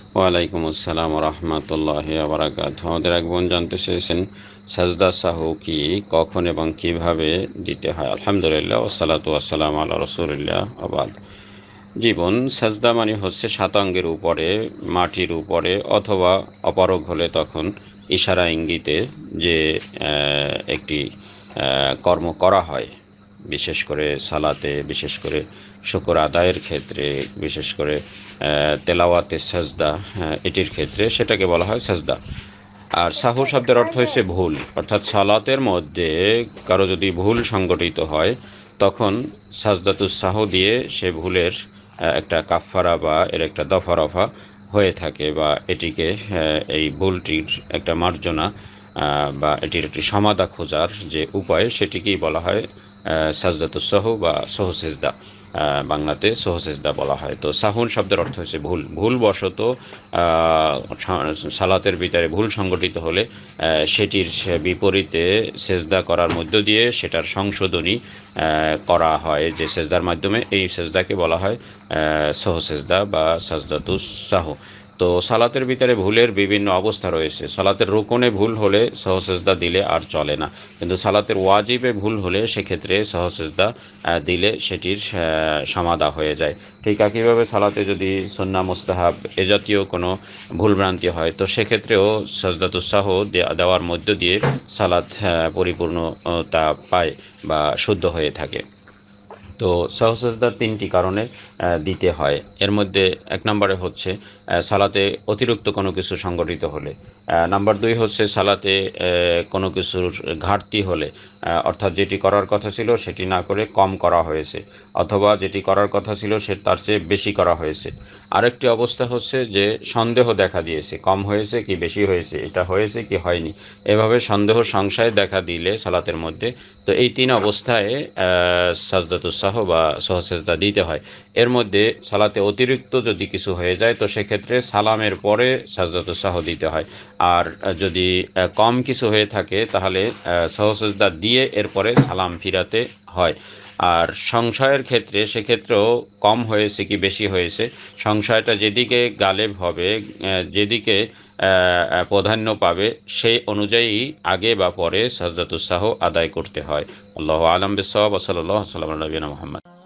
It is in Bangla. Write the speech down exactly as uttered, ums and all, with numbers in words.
ওয়ালাইকুম আসসালাম রহমতুল্লাহি ওয়া বারাকাতুহু। আমাদের এক বোন জানতে চেয়েছেন সাজদা সাহু কি, কখন এবং কিভাবে দিতে হয়। আলহামদুলিল্লাহ ওয়াসসালাতু ওয়াসসালামু আলা রাসূলিল্লাহ ওয়া বাদ। জীবন সাজদা মানে হচ্ছে সাতাঙ্গের উপরে, মাটির উপরে অথবা অপারগ হলে তখন ইশারা ইঙ্গিতে যে একটি কর্ম করা হয়, বিশেষ করে সালাতে, বিশেষ করে শুকর আদায়ের ক্ষেত্রে, বিশেষ করে তেলাওয়াতে সাজদা, এটির ক্ষেত্রে সেটাকে বলা হয় সাজদা। আর সাহু শব্দের অর্থ হচ্ছে ভুল, অর্থাৎ সালাতের মধ্যে কারো যদি ভুল সংগঠিত হয় তখন সাজদাতুস সাহু দিয়ে সে ভুলের একটা কাফফারা বা এর একটা দফা রফা হয়ে থাকে, বা এটিকে এই ভুলটির একটা মার্জনা বা এটির একটি সমাধা খোঁজার যে উপায় সেটিকেই বলা হয় সাজদাতুস সাহু বা সহসেজদা। বাংলাতে সহসেজদা বলা হয়। তো সাহুন শব্দের অর্থ হচ্ছে ভুল, ভুলবশত সালাতের ভিতরে ভুল সংগঠিত হলে সেটির বিপরীতে সেজদা করার মধ্য দিয়ে সেটার সংশোধনী করা হয়, যে সেজদার মাধ্যমে এই সেজদাকে বলা হয় সহসেজদা বা সাজদাতুস সাহু। তো সালাতের ভিতরে ভুলের বিভিন্ন অবস্থা রয়েছে। সালাতের রুকনে ভুল হলে সহসেজদা দিলে আর চলে না, কিন্তু সালাতের ওয়াজিবে ভুল হলে সেক্ষেত্রে সহসেজদা দিলে সেটির সমাধা হয়ে যায়। ঠিক একইভাবে সালাতে যদি সুন্নাহ মুস্তাহাব এ জাতীয় কোনো ভুলভ্রান্তি হয় তো সেক্ষেত্রেও সাজদাতুস সাহু দেওয়ার মধ্য দিয়ে সালাত পরিপূর্ণতা পায় বা শুদ্ধ হয়ে থাকে। তো সহসেজদার তিনটি কারণে দিতে হয়। এর মধ্যে এক নম্বরে হচ্ছে সালাতে অতিরিক্ত কোনো কিছু সংগঠিত হলে, নাম্বার দুই হচ্ছে সালাতে কোনো কিছুর ঘাটতি হলে, অর্থাৎ যেটি করার কথা ছিল সেটি না করে কম করা হয়েছে, অথবা যেটি করার কথা ছিল সে তার চেয়ে বেশি করা হয়েছে। আরেকটি অবস্থা হচ্ছে যে সন্দেহ দেখা দিয়েছে, কম হয়েছে কি বেশি হয়েছে, এটা হয়েছে কি হয়নি, এভাবে সন্দেহ সংশয় দেখা দিলে সালাতের মধ্যে, তো এই তিন অবস্থায় সাজদাতুস সাহু বা সহসেজদা দিতে হয়। এর মধ্যে সালাতে অতিরিক্ত যদি কিছু হয়ে যায় তো সেক্ষেত্রে সালামের পরে সাজদাতুস সাহু দিতে হয়। আর যদি কম কিছু হয়ে থাকে তাহলে সহসেজদা দিয়ে এরপরে সালাম ফিরাতে হয়। আর সংশয়ের ক্ষেত্রে সেক্ষেত্রেও কম হয়েছে কি বেশি হয়েছে, সংশয়টা যেদিকে গালেব হবে, যেদিকে প্রাধান্য পাবে সেই অনুযায়ী আগে বা পরে সাজদাতুস সাহু আদায় করতে হয়। আল্লাহু আ'লাম বিস-সাওয়াব। সাল্লাল্লাহু আলাইহি ওয়া সাল্লাম নবিয়িনা মুহাম্মদ।